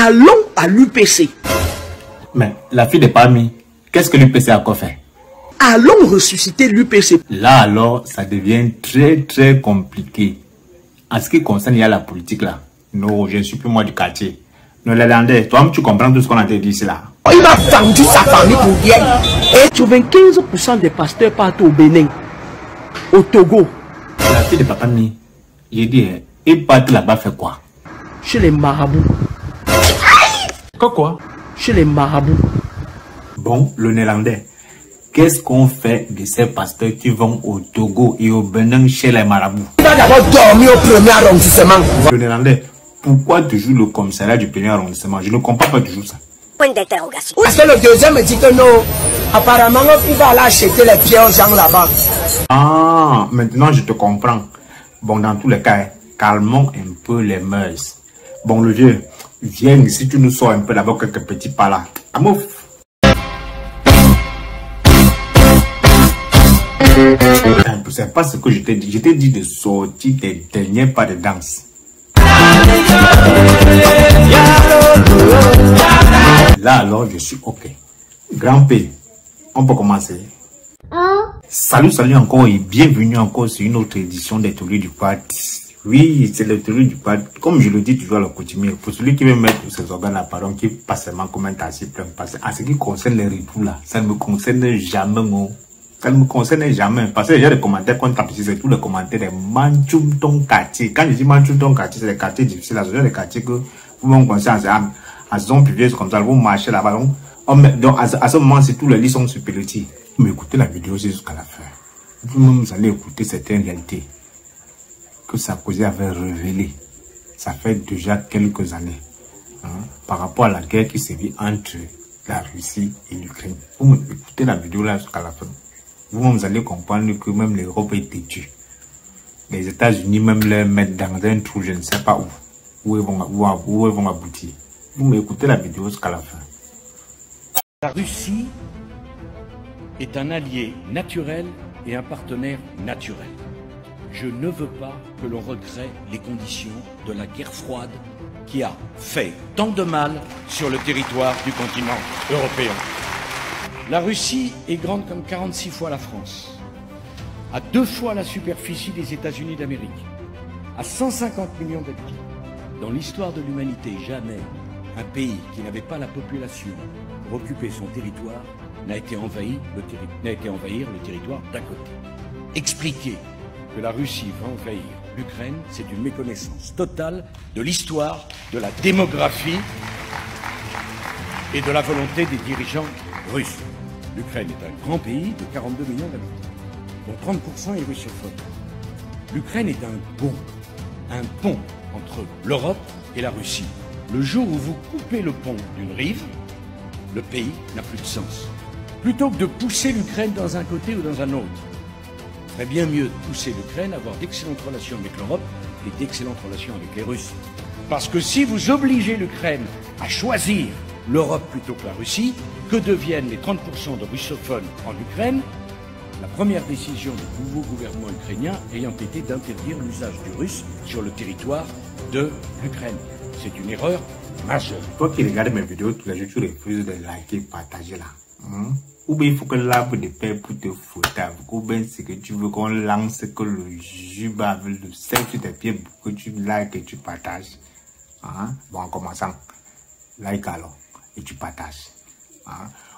Allons à l'UPC. Mais la fille de Pami, qu'est-ce que l'UPC a encore fait? Allons ressusciter l'UPC. Là alors, ça devient très compliqué. En ce qui concerne la politique là, non, je ne suis plus moi du quartier. Nous les Landais, toi-même tu comprends tout ce qu'on a dit ici là. Il a vendu sa famille pour rien. Et 95% des pasteurs partent au Bénin, au Togo. La fille de Papa Mi, j'ai dit, ils partent là-bas faire quoi? Chez les marabouts. Quoi? Chez les marabouts. Bon, le Néerlandais, qu'est-ce qu'on fait de ces pasteurs qui vont au Togo et au Bénin chez les marabouts? Il va d'abord dormir au premier arrondissement. Le Néerlandais, pourquoi toujours le commissariat du premier arrondissement? Je ne comprends pas toujours ça. Point d'interrogation. Parce que le deuxième me dit que non. Apparemment, il va aller acheter les pieds aux gens là-bas. Ah, maintenant je te comprends. Bon, dans tous les cas, calmons un peu les mœurs. Bon, le vieux, viens ici, tu nous sors un peu d'abord quelques petits pas là. Amouf. C'est pas ce que je t'ai dit. Je t'ai dit de sortir tes derniers pas de danse. Là alors, je suis OK. Grand P, on peut commencer. Salut encore et bienvenue encore sur une autre édition des Théories du Quad. Oui, c'est le Théorie du Quad. Comme je le dis toujours à la coutumier, pour celui qui veut mettre ses organes à pardon, qui passe seulement commentaire si plein passé. En ce qui concerne les retours là, ça ne me concerne jamais, non. Ça ne me concerne jamais. Parce que il y a des commentaires qu'on tape ici, c'est tous les commentaires des Manchoum ton quartier. Quand je dis Manchoum ton quartier, c'est les quartiers difficiles, là, c'est les quartiers que vous m'en concernez en saison pluvieuse comme ça, vous marchez là-bas. Donc, à ce moment-ci, tous les lits sont sur pilotis. Vous m'écoutez la vidéo jusqu'à la fin. Vous-même, vous allez écouter certaines réalités que Sarkozy avait révélées. Ça fait déjà quelques années. Par rapport à la guerre qui se vit entre la Russie et l'Ukraine. Vous m'écoutez la vidéo là jusqu'à la fin. Vous allez comprendre que même l'Europe est têtue. Les États-Unis même les mettent dans un trou, je ne sais pas où ils vont aboutir. Vous m'écoutez la vidéo jusqu'à la fin. La Russie est un allié naturel et un partenaire naturel. Je ne veux pas que l'on recrée les conditions de la guerre froide qui a fait tant de mal sur le territoire du continent européen. La Russie est grande comme 46 fois la France, à 2 fois la superficie des États-Unis d'Amérique, à 150 millions d'habitants. Dans l'histoire de l'humanité, jamais un pays qui n'avait pas la population pour occuper son territoire n'a été envahir le territoire d'à côté. Expliquer que la Russie va envahir l'Ukraine, c'est une méconnaissance totale de l'histoire, de la démographie et de la volonté des dirigeants russes. L'Ukraine est un grand pays de 42 millions d'habitants, dont 30% est russophone. L'Ukraine est un pont entre l'Europe et la Russie. Le jour où vous coupez le pont d'une rive, le pays n'a plus de sens. Plutôt que de pousser l'Ukraine dans un côté ou dans un autre, il serait bien mieux de pousser l'Ukraine à avoir d'excellentes relations avec l'Europe et d'excellentes relations avec les Russes. Parce que si vous obligez l'Ukraine à choisir l'Europe plutôt que la Russie, que deviennent les 30% de russophones en Ukraine? La première décision du nouveau gouvernement ukrainien ayant été d'interdire l'usage du russe sur le territoire de l'Ukraine. C'est une erreur majeure. Toi qui regardes mes vidéos tous les jours, tu refuses de liker, partager là. Ou bien il faut que l'arbre de paix pour te foutre. Ou bien c'est que tu veux qu'on lance que le jus avec le sel sur tes pieds pour que tu likes et tu partages. Bon, en commençant, like alors et tu partages.